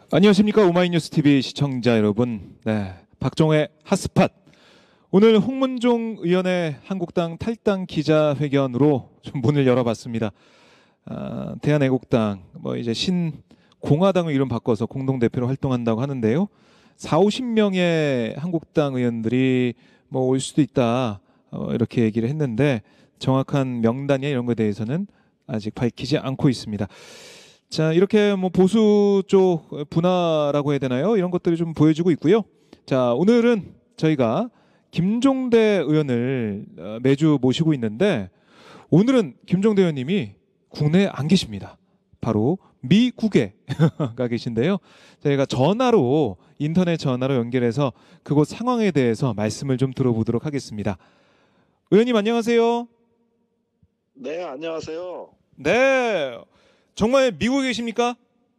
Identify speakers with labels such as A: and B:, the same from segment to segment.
A: 안녕하십니까 오마이뉴스 TV 시청자 여러분. 네, 박종의 핫스팟. 오늘 홍문종 의원의 한국당 탈당 기자회견으로 좀 문을 열어봤습니다. 대한애국당 이제 신공화당을 이름 바꿔서 공동대표로 활동한다고 하는데요. 4, 50명의 한국당 의원들이 올 수도 있다 이렇게 얘기를 했는데 정확한 명단이나 이런 것에 대해서는 아직 밝히지 않고 있습니다. 자, 이렇게 보수 쪽 분화라고 해야 되나요? 이런 것들이 좀 보여지고 있고요. 자, 오늘은 저희가 김종대 의원을 매주 모시고 있는데 오늘은 김종대 의원님이 국내에 안 계십니다. 바로 미국에 가 계신데요. 저희가 인터넷 전화로 연결해서 그곳 상황에 대해서 말씀을 좀 들어보도록 하겠습니다. 의원님 안녕하세요.
B: 네, 안녕하세요.
A: 네. 정말 미국에 계십니까?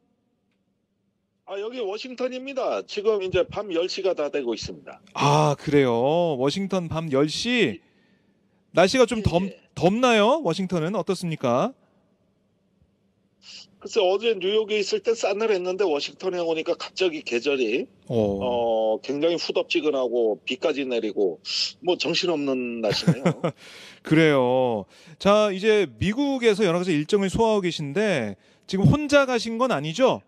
B: 여기 워싱턴입니다. 지금 이제 밤 10시가 다 되고 있습니다.
A: 아, 그래요. 워싱턴 밤 10시. 날씨가 좀
B: 예.
A: 덥나요? 워싱턴은 어떻습니까?
B: 글쎄 어제 뉴욕에 있을 때 싸늘했는데 워싱턴에 오니까 갑자기 계절이 굉장히 후덥지근하고 비까지 내리고 정신없는 날씨네요.
A: 그래요. 자, 이제 미국에서 여러 가지 일정을 소화하고 계신데 지금 혼자 가신 건 아니죠?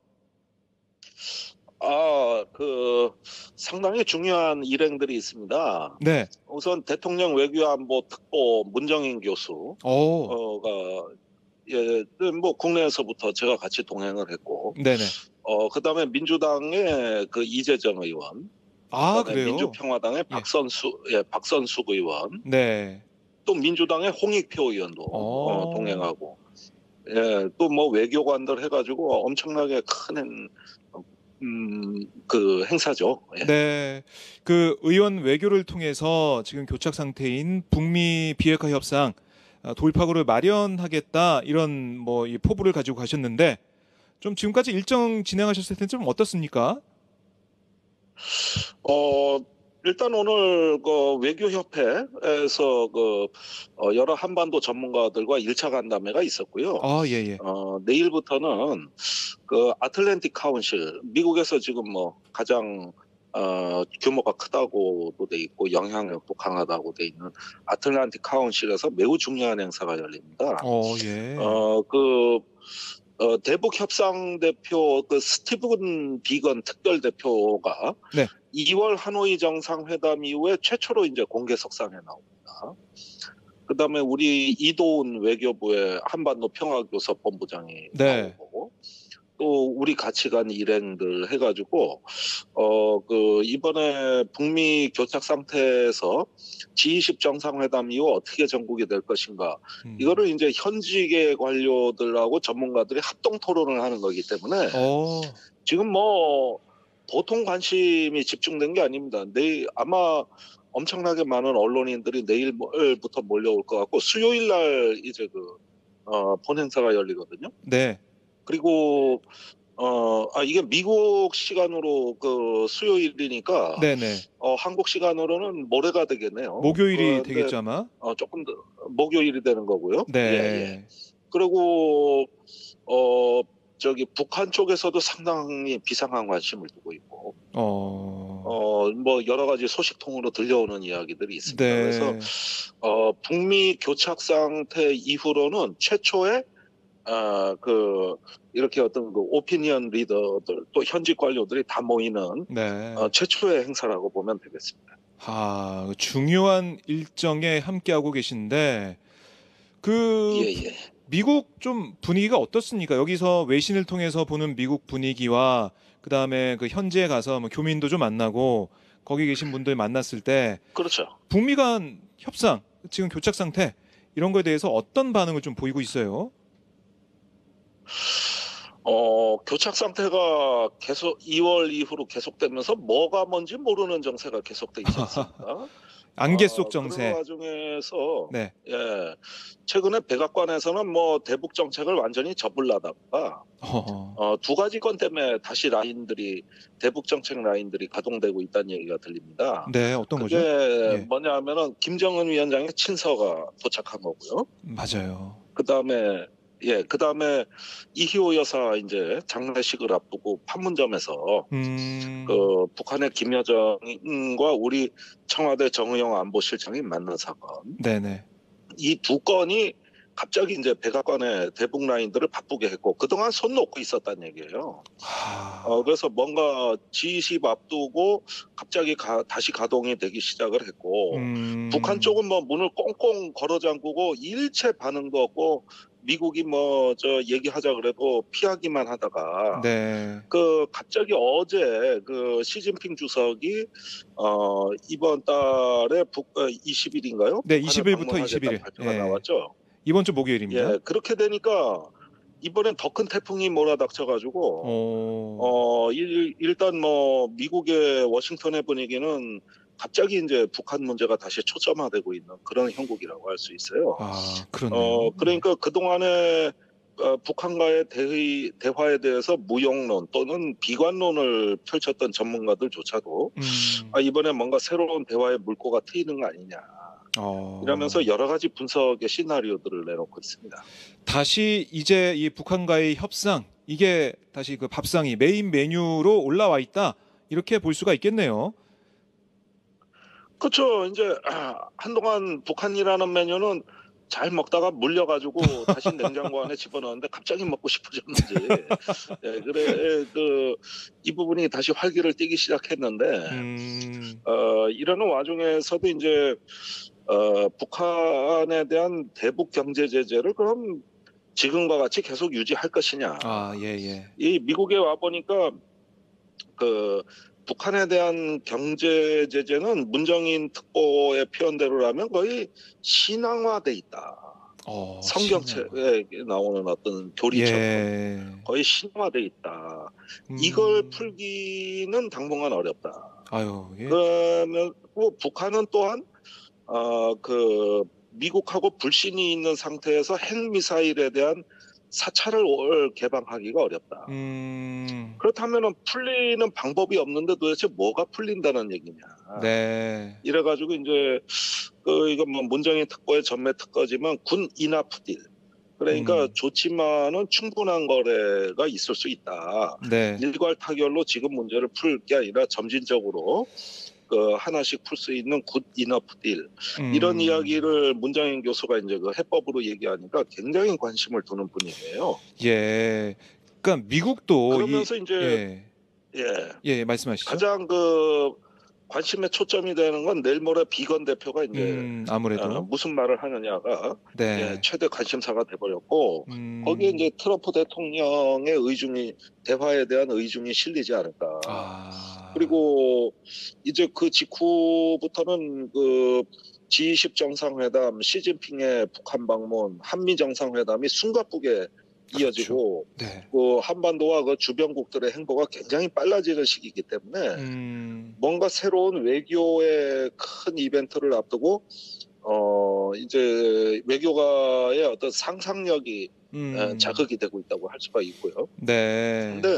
B: 상당히 중요한 일행들이 있습니다.
A: 네.
B: 우선 대통령 외교안보 특보 문정인 교수가 국내에서부터 제가 같이 동행을 했고,
A: 네네.
B: 그다음에 민주당의 이재정 의원,
A: 그래요?
B: 민주평화당의 박선숙 의원,
A: 네.
B: 또 민주당의 홍익표 의원도 동행하고, 또 외교관들 해가지고 엄청나게 큰 행사죠.
A: 네. 그 의원 외교를 통해서 지금 교착 상태인 북미 비핵화 협상 도입하고를 마련하겠다 이런 이 포부를 가지고 가셨는데 좀 지금까지 일정 진행하셨을 때는 좀 어떻습니까?
B: 일단 오늘 외교협회에서 여러 한반도 전문가들과 1차 간담회가 있었고요.
A: 예.
B: 내일부터는 아틀랜틱 카운실, 미국에서 지금 가장 규모가 크다고도 돼 있고 영향력도 강하다고 돼 있는 아틀란틱 카운실에서 매우 중요한 행사가 열립니다.
A: 예.
B: 대북 협상 대표 스티븐 비건 특별 대표가
A: 네.
B: 2월 하노이 정상회담 이후에 최초로 이제 공개석상에 나옵니다. 그다음에 우리 이도훈 외교부의 한반도 평화교섭 본부장이 나오고 또 우리 같이 간 일행들 해가지고 이번에 북미 교착 상태에서 G20 정상회담 이후 어떻게 전국이 될 것인가 이거를 이제 현직의 관료들하고 전문가들이 합동 토론을 하는 거기 때문에 지금 보통 관심이 집중된 게 아닙니다. 내일 아마 엄청나게 많은 언론인들이 내일부터 몰려올 것 같고 수요일 날 이제 본행사가 열리거든요.
A: 네.
B: 그리고 이게 미국 시간으로 수요일이니까
A: 네네.
B: 한국 시간으로는 모레가 되겠네요.
A: 목요일이 되겠죠 아마.
B: 조금 더 목요일이 되는 거고요.
A: 네.
B: 예. 그리고 북한 쪽에서도 상당히 비상한 관심을 두고 있고 여러 가지 소식통으로 들려오는 이야기들이 있습니다.
A: 네.
B: 그래서 북미 교착 상태 이후로는 최초의 이렇게 어떤 오피니언 리더들 또 현직 관료들이 다 모이는 최초의 행사라고 보면 되겠습니다.
A: 중요한 일정에 함께하고 계신데
B: 예.
A: 미국 좀 분위기가 어떻습니까? 여기서 외신을 통해서 보는 미국 분위기와 그다음에 현지에 가서 교민도 좀 만나고 거기 계신 분들 만났을 때
B: 그렇죠.
A: 북미 간 협상, 지금 교착 상태 이런 거에 대해서 어떤 반응을 좀 보이고 있어요?
B: 교착 상태가 계속 2월 이후로 계속되면서 뭐가 뭔지 모르는 정세가 계속돼 있지 않습니까?
A: 안개 속 정세.
B: 그런 와중에서
A: 네.
B: 최근에 백악관에서는 대북 정책을 완전히 접으려다가 두 가지 건 때문에 다시 대북 정책 라인들이 가동되고 있다는 얘기가 들립니다.
A: 네, 어떤 거죠?
B: 그게 뭐냐면은 김정은 위원장의 친서가 도착한 거고요.
A: 맞아요.
B: 그다음에 예, 그다음에 이희호 여사 이제 장례식을 앞두고 판문점에서 북한의 김여정과 우리 청와대 정의용 안보실장이 만난 사건.
A: 네네.
B: 이 두 건이 갑자기 이제 백악관의 대북 라인들을 바쁘게 했고 그동안 손 놓고 있었단 얘기예요. 그래서 뭔가 G20 앞두고 갑자기 다시 가동이 되기 시작을 했고 북한 쪽은 뭐 문을 꽁꽁 걸어 잠그고 일체 반응도 없고 미국이 뭐 저 얘기하자 그래도 피하기만 하다가
A: 네.
B: 그 갑자기 어제 그 시진핑 주석이 이번 달에 20일인가요?
A: 네, 20일부터 21일.
B: 발표가
A: 예.
B: 나왔죠.
A: 이번 주 목요일입니다.
B: 예, 그렇게 되니까 이번엔 더 큰 태풍이 몰아닥쳐가지고 일단 뭐 미국의 워싱턴의 분위기는 갑자기 이제 북한 문제가 다시 초점화되고 있는 그런 형국이라고 할 수 있어요.
A: 그렇네요.
B: 그러니까 그 동안에 북한과의 대화에 대해서 무용론 또는 비관론을 펼쳤던 전문가들조차도 이번에 뭔가 새로운 대화의 물꼬가 트이는 거 아니냐. 이러면서 여러 가지 분석의 시나리오들을 내놓고 있습니다.
A: 다시 이제 이 북한과의 협상 이게 다시 그 밥상이 메인 메뉴로 올라와 있다 이렇게 볼 수가 있겠네요.
B: 그렇죠. 이제 한동안 북한이라는 메뉴는 잘 먹다가 물려가지고 다시 냉장고 안에 집어넣었는데 갑자기 먹고 싶어졌는지 예, 그래 이 부분이 다시 활기를 띠기 시작했는데 이러는 와중에서도 이제 북한에 대한 대북 경제 제재를 그럼 지금과 같이 계속 유지할 것이냐.
A: 예.
B: 이 미국에 와 보니까 그 북한에 대한 경제 제재는 문정인 특보의 표현대로라면 거의 신앙화돼 있다. 성경책에 나오는 어떤 교리처럼 거의 신앙화돼 있다. 이걸 풀기는 당분간 어렵다. 그러면 북한은 또한 그 미국하고 불신이 있는 상태에서 핵미사일에 대한 사찰을 개방하기가 어렵다. 그렇다면 풀리는 방법이 없는데 도대체 뭐가 풀린다는 얘기냐.
A: 네.
B: 이래가지고 이제 이건 뭐 문정인 특보의 전매 특허지만 군 인하프 딜. 그러니까 좋지만은 충분한 거래가 있을 수 있다.
A: 네.
B: 일괄 타결로 지금 문제를 풀 게 아니라 점진적으로 하나씩 풀 수 있는 굿 이너프 딜 이런 이야기를 문장인 교수가 이제 그 해법으로 얘기하니까 굉장히 관심을 두는 분이에요.
A: 예. 그러니까 미국도
B: 그러면서 이제
A: 말씀하시죠.
B: 가장 관심의 초점이 되는 건 내일 모레 비건 대표가 이제
A: 아무래도
B: 무슨 말을 하느냐가 최대 관심사가 돼버렸고 거기에 이제 트럼프 대통령의 대화에 대한 의중이 실리지 않을까. 그리고 이제 그 직후부터는 그 G20 정상회담, 시진핑의 북한 방문, 한미 정상회담이 숨가쁘게 이어지고 그 한반도와 그 주변국들의 행보가 굉장히 빨라지는 시기이기 때문에 뭔가 새로운 외교의 큰 이벤트를 앞두고 이제 외교가의 어떤 상상력이 자극이 되고 있다고 할 수가 있고요. 근데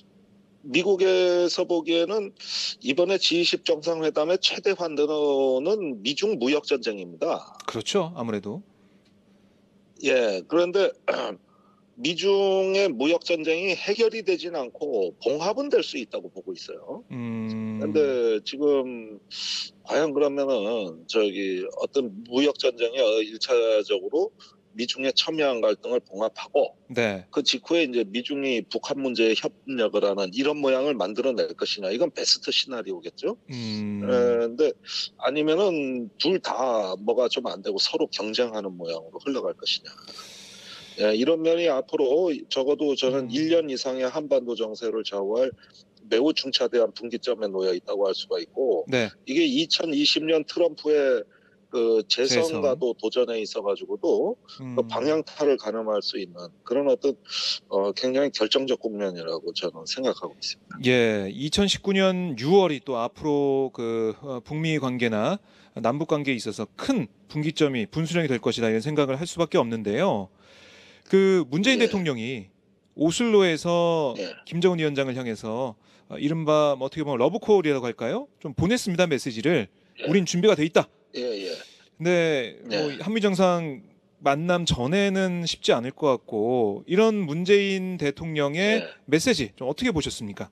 B: 미국에서 보기에는 이번에 G20 정상회담의 최대 환대는 미중 무역 전쟁입니다.
A: 그렇죠. 아무래도.
B: 예. 그런데 미중의 무역 전쟁이 해결이 되진 않고 봉합은 될 수 있다고 보고 있어요. 그런데 지금 과연 그러면은 어떤 무역 전쟁이 1차적으로 미중의 첨예한 갈등을 봉합하고 그 직후에 이제 미중이 북한 문제에 협력을 하는 이런 모양을 만들어낼 것이냐. 이건 베스트 시나리오겠죠. 그런데 아니면은 둘 다 뭐가 좀 안 되고 서로 경쟁하는 모양으로 흘러갈 것이냐. 예, 이런 면이 앞으로 적어도 저는 1년 이상의 한반도 정세를 좌우할 매우 중차대한 분기점에 놓여 있다고 할 수가 있고 이게 2020년 트럼프의 그 재선과도 도전에 있어가지고도 그 방향타를 가늠할 수 있는 그런 어떤 굉장히 결정적 국면이라고 저는 생각하고 있습니다.
A: 예, 2019년 6월이 또 앞으로 그 북미 관계나 남북 관계에 있어서 큰 분기점이 분수령이 될 것이다 이런 생각을 할 수밖에 없는데요. 그 문재인 대통령이 오슬로에서 김정은 위원장을 향해서 이른바 뭐 어떻게 보면 러브콜이라고 할까요? 좀 보냈습니다 메시지를. 우린 준비가 돼 있다. 근데 뭐 한미 정상 만남 전에는 쉽지 않을 것 같고 이런 문재인 대통령의
B: 예.
A: 메시지 좀 어떻게 보셨습니까?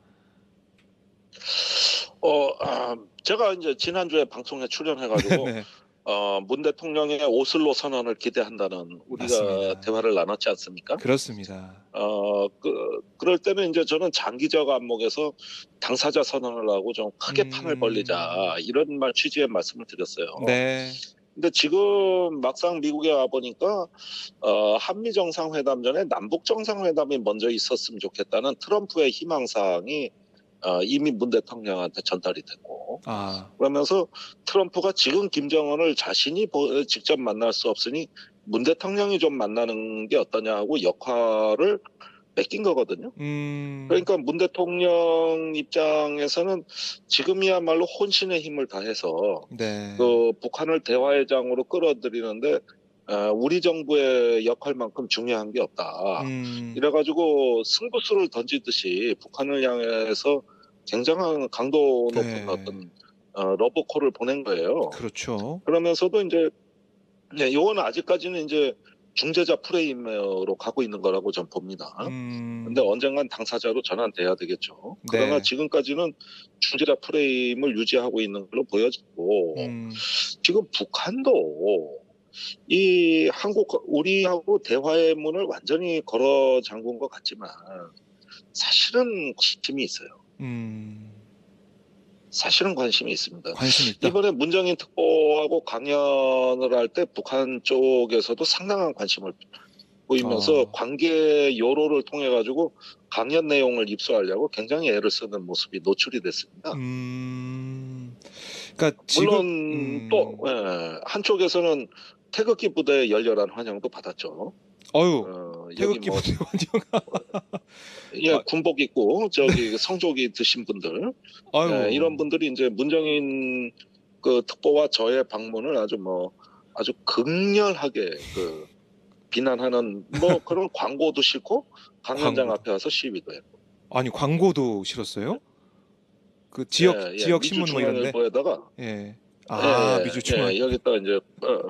B: 제가 이제 지난주에 방송에 출연해가지고
A: 네,
B: 문 대통령의 오슬로 선언을 기대한다는 우리가
A: 맞습니다.
B: 대화를 나눴지 않습니까?
A: 그렇습니다.
B: 그럴 때는 이제 저는 장기적 안목에서 당사자 선언을 하고 좀 크게 판을 벌리자 이런 취지의 말씀을 드렸어요.
A: 네.
B: 근데 지금 막상 미국에 와 보니까 한미 정상회담 전에 남북 정상회담이 먼저 있었으면 좋겠다는 트럼프의 희망사항이 이미 문 대통령한테 전달이 됐고,
A: 아,
B: 그러면서 트럼프가 지금 김정은을 자신이 직접 만날 수 없으니 문 대통령이 좀 만나는 게 어떠냐 하고 역할을 뺏긴 거거든요. 그러니까 문 대통령 입장에서는 지금이야말로 혼신의 힘을 다해서
A: 네.
B: 그 북한을 대화의장으로 끌어들이는데 우리 정부의 역할만큼 중요한 게 없다. 이래가지고 승부수를 던지듯이 북한을 향해서 굉장한 강도 높은
A: 네.
B: 어떤 러브콜을 보낸 거예요.
A: 그렇죠.
B: 그러면서도 이제 이거는 아직까지는 이제 중재자 프레임으로 가고 있는 거라고 전 봅니다. 근데 언젠간 당사자로 전환돼야 되겠죠. 그러나
A: 네.
B: 지금까지는 중재자 프레임을 유지하고 있는 걸로 보여지고 지금 북한도 이 우리하고 대화의 문을 완전히 걸어 잠근 것 같지만 사실은 관심이 있어요. 사실은 관심이 있습니다.
A: 관심 있다.
B: 이번에 문정인 특보하고 강연을 할 때 북한 쪽에서도 상당한 관심을 보이면서 관계 요로를 통해 가지고 강연 내용을 입수하려고 굉장히 애를 쓰는 모습이 노출이 됐습니다.
A: 그러니까
B: 물론 또 한쪽에서는 태극기 부대의 열렬한 환영도 받았죠.
A: 태극기 부대 환영.
B: 군복 입고 저기 성조기 드신 분들, 이런 분들이 이제 문정인 그 특보와 저의 방문을 아주 극렬하게 비난하는 그런 광고도 싫고 강연장 앞에 와서 시위도 했고.
A: 아니 광고도 싫었어요? 그 지역 신문 뭐 이런데.
B: 미주중앙일보에다가
A: 미주중앙
B: 여기다가 이제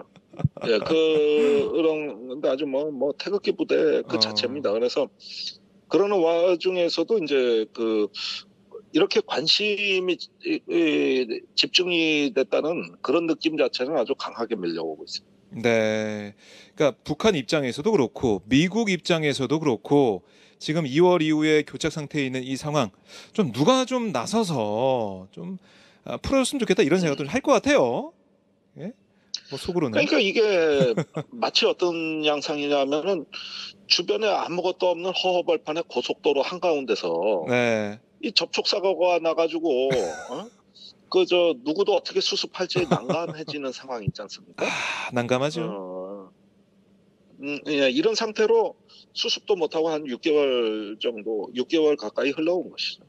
B: 그런데 아주 태극기 부대 그 자체입니다. 그래서 그러는 와중에서도 이제 이렇게 관심이 집중이 됐다는 그런 느낌 자체는 아주 강하게 밀려오고 있습니다.
A: 네, 그러니까 북한 입장에서도 그렇고 미국 입장에서도 그렇고 지금 2월 이후에 교착 상태에 있는 이 상황 좀 누가 좀 나서서 좀 풀어줬으면 좋겠다 이런 생각도 할 것 같아요. 예? 속으로는.
B: 그러니까 이게 마치 어떤 양상이냐면은 주변에 아무것도 없는 허허벌판의 고속도로 한가운데서 이 접촉 사고가 나가지고 누구도 어떻게 수습할지 난감해지는 상황이 있지 않습니까?
A: 난감하죠.
B: 이런 상태로 수습도 못하고 한 6개월 가까이 흘러온 것이죠.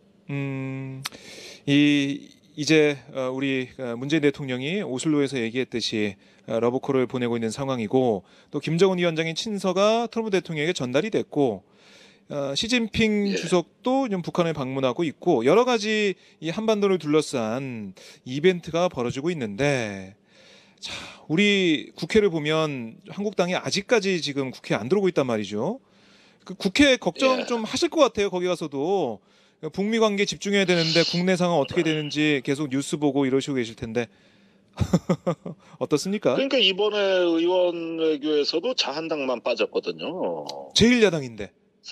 A: 이제 우리 문재인 대통령이 오슬로에서 얘기했듯이 러브콜을 보내고 있는 상황이고 또 김정은 위원장의 친서가 트럼프 대통령에게 전달이 됐고 시진핑 주석도 좀 북한을 방문하고 있고 여러 가지 이 한반도를 둘러싼 이벤트가 벌어지고 있는데 자, 우리 국회를 보면 한국당이 아직까지 지금 국회에 안 들어오고 있단 말이죠. 그 국회 걱정 좀 하실 것 같아요. 거기 가서도 북미 관계 집중해야 되는데 국내 상황 어떻게 되는지 계속 뉴스 보고 이러시고 계실 텐데 어떻습니까?
B: 그러니까 이번에 의원 외교에서도 자한당만 빠졌거든요.
A: 제1야당인데.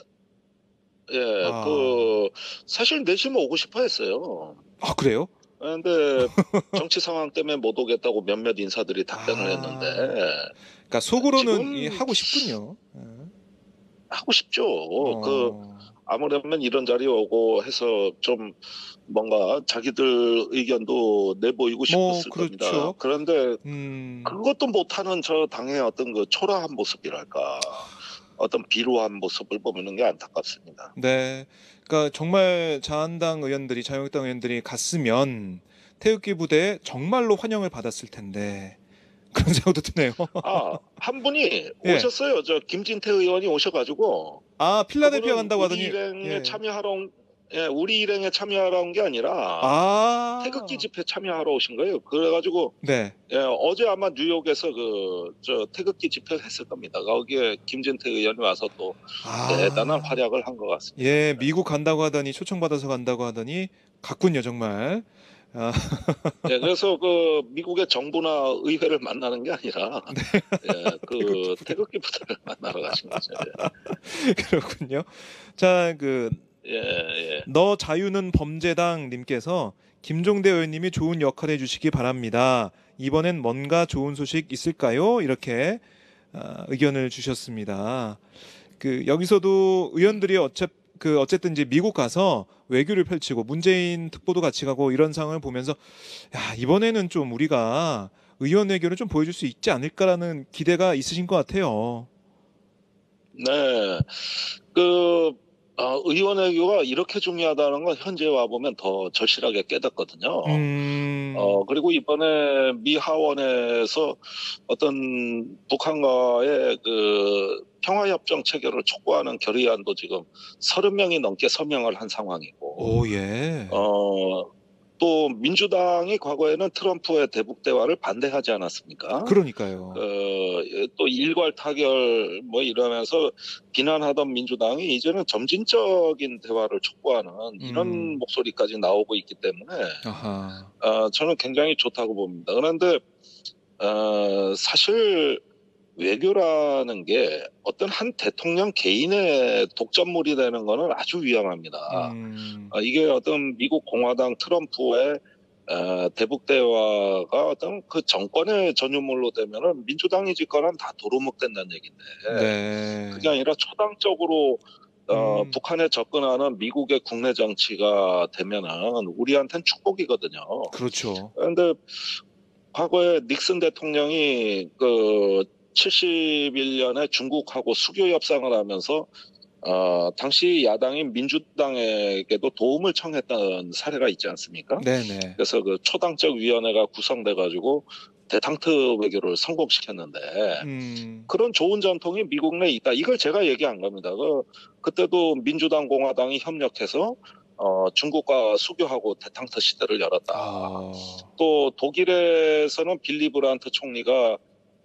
B: 사실 내심 오고 싶어 했어요.
A: 그래요?
B: 그런데 정치 상황 때문에 못 오겠다고 몇몇 인사들이 답변을 했는데.
A: 그러니까 속으로는 하고 싶군요.
B: 하고 싶죠. 아무래도 이런 자리에 오고 해서 좀 뭔가 자기들 의견도 내보이고 싶었을 겁니다. 그런데 그것도 못하는 저 당의 어떤 초라한 모습이랄까. 어떤 비루한 모습을 보는 게 안타깝습니다.
A: 네, 그러니까 정말 자한당 의원들이 자유한국당 의원들이 갔으면 태극기 부대에 정말로 환영을 받았을 텐데 그런 생각도 드네요.
B: 한 분이 오셨어요. 저 김진태 의원이 오셔가지고
A: 필라델피아 간다고 하더니
B: 일행에 참여하러 예, 우리 일행에 참여하러 온 게 아니라 태극기
A: 아,
B: 집회 참여하러 오신 거예요. 그래가지고
A: 네.
B: 예, 어제 아마 뉴욕에서 저 태극기 집회를 했을 겁니다. 거기에 김진태 의원이 와서 또 대단한
A: 아,
B: 활약을 한 것 같습니다.
A: 예, 미국 간다고 하더니 초청받아서 간다고 하더니 갔군요, 정말. 아,
B: 예, 그래서 그 미국의 정부나 의회를 만나는 게 아니라 예,
A: 태극기
B: 그
A: 부대.
B: 태극기 부대를 만나러 가신 거죠.
A: 그렇군요. 자, 그
B: 예, 예.
A: 너 자유는 범죄당 님께서 김종대 의원님이 좋은 역할 해주시기 바랍니다. 이번엔 뭔가 좋은 소식 있을까요? 이렇게 의견을 주셨습니다. 그 여기서도 의원들이 어쨌든 이제 미국 가서 외교를 펼치고 문재인 특보도 같이 가고 이런 상황을 보면서 야, 이번에는 좀 우리가 의원 외교를 좀 보여줄 수 있지 않을까라는 기대가 있으신 것 같아요.
B: 네. 그 의원 외교가 이렇게 중요하다는 건 현재 와 보면 더 절실하게 깨닫거든요. 그리고 이번에 미 하원에서 어떤 북한과의 그 평화협정 체결을 촉구하는 결의안도 지금 30명이 넘게 서명을 한 상황이고,
A: 오, 예.
B: 또 민주당이 과거에는 트럼프의 대북 대화를 반대하지 않았습니까?
A: 그러니까요.
B: 또 일괄 타결 뭐 이러면서 비난하던 민주당이 이제는 점진적인 대화를 촉구하는 이런 목소리까지 나오고 있기 때문에
A: 아하.
B: 저는 굉장히 좋다고 봅니다. 그런데 사실 외교라는 게 어떤 한 대통령 개인의 독점물이 되는 것은 아주 위험합니다. 이게 어떤 미국 공화당 트럼프의 대북 대화가 어떤 그 정권의 전유물로 되면은 민주당이 집권은 다 도루묵된다는 얘기인데
A: 네.
B: 그게 아니라 초당적으로 북한에 접근하는 미국의 국내 정치가 되면은 우리한테는 축복이거든요.
A: 그렇죠.
B: 그런데 과거에 닉슨 대통령이 그 71년에 중국하고 수교 협상을 하면서 당시 야당인 민주당에게도 도움을 청했던 사례가 있지 않습니까?
A: 네네.
B: 그래서 그 초당적 위원회가 구성돼 가지고 대탕트 외교를 성공시켰는데 그런 좋은 전통이 미국 내에 있다. 이걸 제가 얘기한 겁니다. 그때도 민주당 공화당이 협력해서 중국과 수교하고 대탕트 시대를 열었다. 또 독일에서는 빌리 브란트 총리가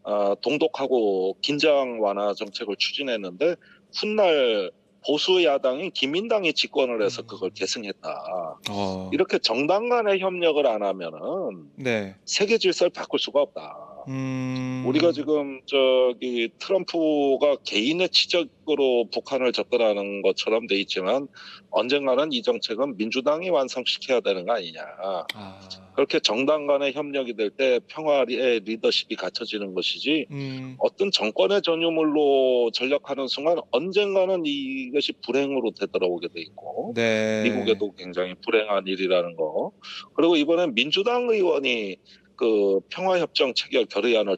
B: 동독하고 긴장 완화 정책을 추진했는데 훗날 보수 야당인 기민당이 집권을 해서 그걸 계승했다. 이렇게 정당 간의 협력을 안 하면은
A: 네.
B: 세계 질서를 바꿀 수가 없다. 우리가 지금 저기 트럼프가 개인의 치적으로 북한을 접근하는 것처럼 돼 있지만 언젠가는 이 정책은 민주당이 완성시켜야 되는 거 아니냐. 그렇게 정당 간의 협력이 될 때 평화의 리더십이 갖춰지는 것이지 어떤 정권의 전유물로 전락하는 순간 언젠가는 이것이 불행으로 되돌아오게 돼 있고
A: 네.
B: 미국에도 굉장히 불행한 일이라는 거. 그리고 이번엔 민주당 의원이 그 평화협정 체결 결의안을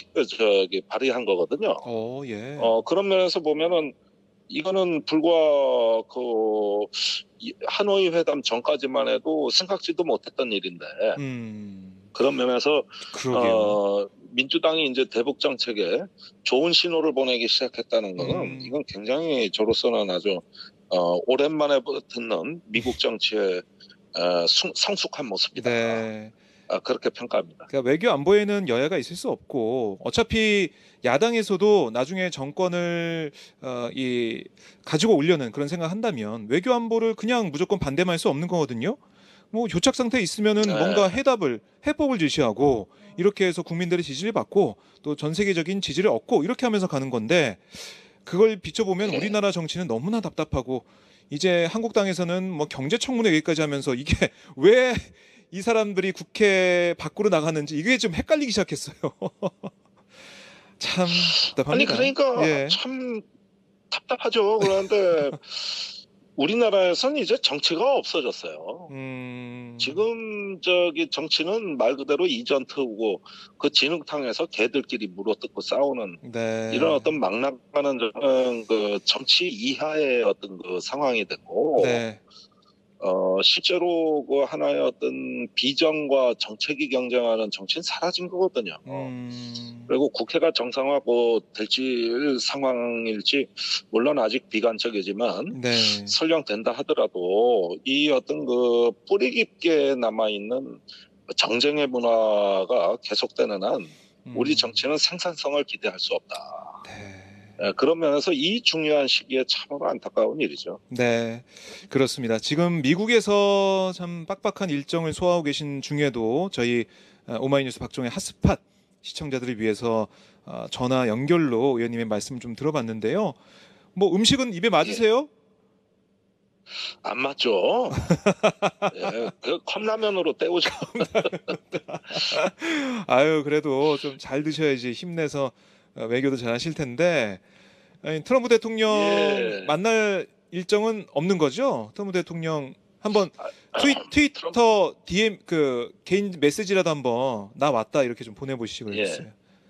B: 발의한 거거든요.
A: 예.
B: 그런 면에서 보면은 이거는 불과 그 하노이 회담 전까지만 해도 생각지도 못했던 일인데 그런 면에서 민주당이 이제 대북 정책에 좋은 신호를 보내기 시작했다는 것은 이건 굉장히 저로서는 아주 오랜만에 듣는 미국 정치의 성숙한 모습이다.
A: 네.
B: 그렇게 평가합니다.
A: 그러니까 외교 안보에는 여야가 있을 수 없고 어차피 야당에서도 나중에 정권을 가지고 오려는 그런 생각한다면 외교 안보를 그냥 무조건 반대만 할 수 없는 거거든요. 뭐 교착 상태에 있으면은 뭔가 해법을 제시하고 이렇게 해서 국민들의 지지를 받고 또 전 세계적인 지지를 얻고 이렇게 하면서 가는 건데 그걸 비춰보면 우리나라 정치는 너무나 답답하고 이제 한국당에서는 뭐 경제청문회 얘기까지 하면서 이게 왜 이 사람들이 국회 밖으로 나가는지 이게 좀 헷갈리기 시작했어요. 참 답답합니다.
B: 아니 그러니까 참 답답하죠. 그런데 우리나라에서는 이제 정치가 없어졌어요. 지금 저기 정치는 말 그대로 이전트고 그 진흙탕에서 개들끼리 물어뜯고 싸우는 이런 어떤 막 나가는 그 정치 이하의 어떤 그 상황이 됐고 실제로 그 하나의 어떤 비전과 정책이 경쟁하는 정치는 사라진 거거든요. 그리고 국회가 정상화고 될지 상황일지 물론 아직 비관적이지만
A: 네.
B: 설령 된다 하더라도 이 어떤 그 뿌리 깊게 남아 있는 정쟁의 문화가 계속되는 한 우리 정치는 생산성을 기대할 수 없다.
A: 네.
B: 그런 면에서 이 중요한 시기에 참으로 안타까운 일이죠.
A: 네, 그렇습니다. 지금 미국에서 참 빡빡한 일정을 소화하고 계신 중에도 저희 오마이뉴스 박종의 핫스팟 시청자들을 위해서 전화 연결로 의원님의 말씀 좀 들어봤는데요. 뭐 음식은 입에 맞으세요?
B: 안 맞죠. 예, 그 컵라면으로 때우죠.
A: 아유, 그래도 좀 잘 드셔야지 힘내서 외교도 잘 하실 텐데. 아니, 트럼프 대통령
B: 예.
A: 만날 일정은 없는 거죠? 트럼프 대통령 한번 트위터
B: 트럼프.
A: DM 그 개인 메시지라도 한번 나 왔다 이렇게 좀 보내보시기 그랬어요.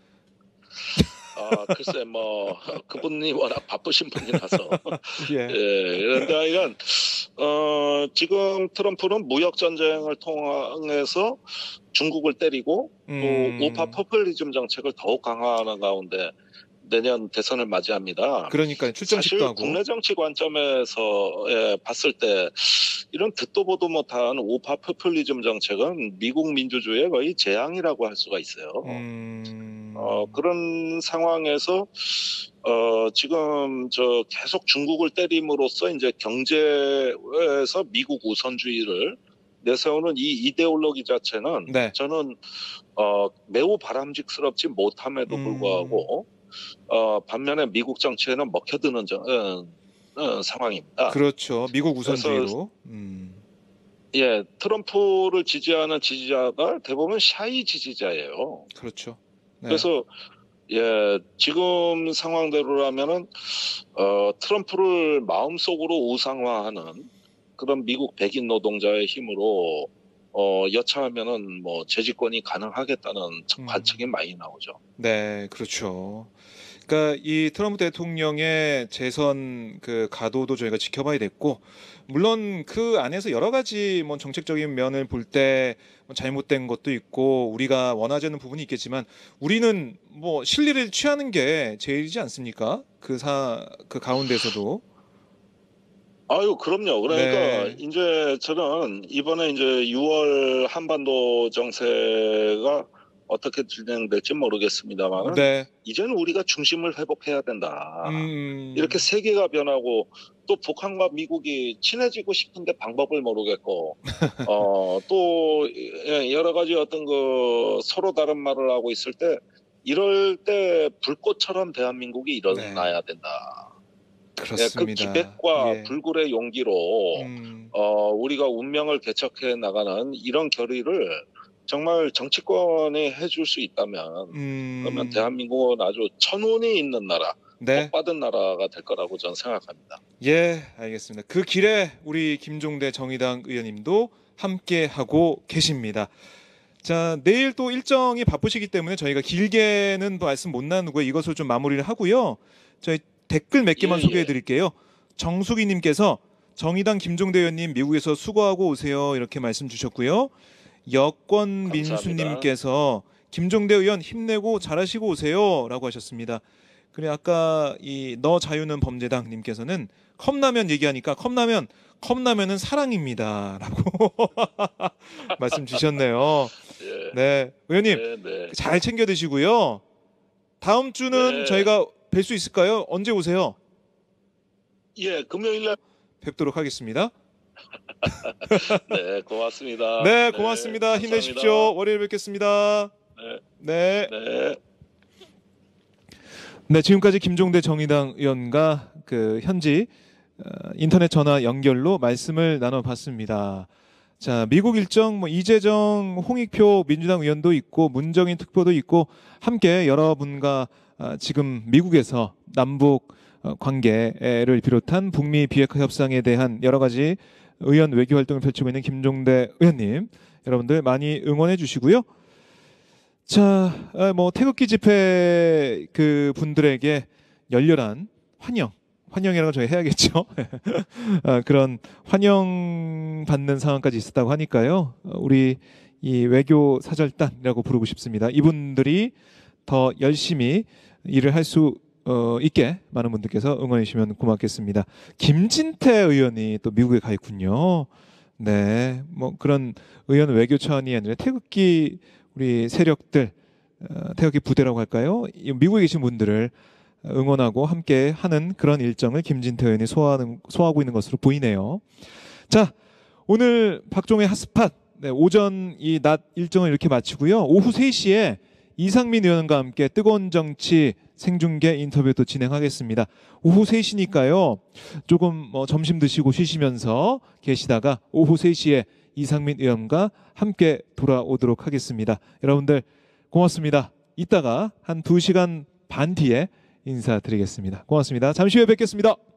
B: 글쎄 뭐 그분이 워낙 바쁘신 분이라서
A: 예.
B: 그런데 이건 지금 트럼프는 무역 전쟁을 통해서 중국을 때리고 또 우파 포퓰리즘 정책을 더욱 강화하는 가운데 내년 대선을 맞이합니다.
A: 그러니까 출정식도
B: 사실
A: 하고.
B: 국내 정치 관점에서 봤을 때 이런 듣도 보도 못한 우파 포퓰리즘 정책은 미국 민주주의의 거의 재앙이라고 할 수가 있어요. 그런 상황에서 지금 계속 중국을 때림으로써 이제 경제에서 미국 우선주의를 내세우는 이 이데올로기 자체는
A: 네.
B: 저는 매우 바람직스럽지 못함에도 불구하고 반면에 미국 정치에는 먹혀드는 상황입니다.
A: 그렇죠. 미국 우선주의로.
B: 예, 트럼프를 지지하는 지지자가 대부분 샤이 지지자예요.
A: 그렇죠. 네.
B: 그래서 지금 상황대로라면은 트럼프를 마음속으로 우상화하는 그런 미국 백인 노동자의 힘으로 여차하면은 뭐 재집권이 가능하겠다는 관측이 많이 나오죠.
A: 네, 그렇죠. 그러니까 이 트럼프 대통령의 재선 그 가도도 저희가 지켜봐야 됐고, 물론 그 안에서 여러 가지 뭐 정책적인 면을 볼 때 잘못된 것도 있고 우리가 원하지 않는 부분이 있겠지만 우리는 뭐 실리를 취하는 게 제일이지 않습니까? 그 가운데서도.
B: 아유, 그럼요. 그러니까
A: 네.
B: 이제 저는 이번에 이제 6월 한반도 정세가 어떻게 진행될지 모르겠습니다만
A: 네.
B: 이제는 우리가 중심을 회복해야 된다. 이렇게
A: 세
B: 세계가 변하고 또 북한과 미국이 친해지고 싶은데 방법을 모르겠고 또 여러 가지 어떤 그 서로 다른 말을 하고 있을 때 이럴 때 불꽃처럼 대한민국이 일어나야 된다.
A: 그렇습니다.
B: 그 기백과
A: 예.
B: 불굴의 용기로 우리가 운명을 개척해 나가는 이런 결의를 정말 정치권이 해줄 수 있다면 그러면 대한민국은 아주 천운이 있는 나라,
A: 네.
B: 복받은 나라가 될 거라고 저는 생각합니다.
A: 예, 알겠습니다. 그 길에 우리 김종대 정의당 의원님도 함께 하고 계십니다. 자, 내일 또 일정이 바쁘시기 때문에 저희가 길게는 말씀 못 나누고 이것을 좀 마무리를 하고요. 저희 댓글 몇 개만 소개해 드릴게요. 정수기 님께서 정의당 김종대 의원님 미국에서 수고하고 오세요. 이렇게 말씀 주셨고요. 여권 민수 님께서 김종대 의원 힘내고 잘하시고 오세요. 라고 하셨습니다. 그래 아까 이 너 자유는 범죄당 님께서는 컵라면 얘기하니까 컵라면은 사랑입니다. 라고 말씀 주셨네요. 네. 의원님 잘 챙겨 드시고요. 다음 주는 저희가 뵐 수 있을까요? 언제 오세요?
B: 예, 금요일날
A: 뵙도록 하겠습니다.
B: 네, 고맙습니다.
A: 네, 고맙습니다. 힘내십시오. 월요일 뵙겠습니다. 네. 네, 지금까지 김종대 정의당 의원과 그 현지 인터넷 전화 연결로 말씀을 나눠봤습니다. 자, 미국 일정 뭐 이재정, 홍익표 민주당 의원도 있고 문정인 특보도 있고 함께 여러분과 지금 미국에서 남북 관계를 비롯한 북미 비핵화 협상에 대한 여러 가지 의원 외교 활동을 펼치고 있는 김종대 의원님, 여러분들 많이 응원해 주시고요. 자, 뭐 태극기 집회 그 분들에게 열렬한 환영이라는 걸 저희 해야겠죠. 그런 환영 고생받는 상황까지 있었다고 하니까요. 우리 이 외교 사절단이라고 부르고 싶습니다. 이분들이 더 열심히 일을 할 수 있게 많은 분들께서 응원해 주시면 고맙겠습니다. 김진태 의원이 또 미국에 가 있군요. 네, 뭐 그런 의원 외교 차원이 아니라 태극기 우리 세력들, 태극기 부대라고 할까요? 미국에 계신 분들을 응원하고 함께 하는 그런 일정을 김진태 의원이 소화하고 있는 것으로 보이네요. 자, 오늘 박종의 핫스팟 오전 이 낮 일정을 이렇게 마치고요. 오후 3시에 이상민 의원과 함께 뜨거운 정치 생중계 인터뷰도 진행하겠습니다. 오후 3시니까요. 조금 뭐 점심 드시고 쉬시면서 계시다가 오후 3시에 이상민 의원과 함께 돌아오도록 하겠습니다. 여러분들 고맙습니다. 이따가 한 2시간 반 뒤에 인사드리겠습니다. 고맙습니다. 잠시 후에 뵙겠습니다.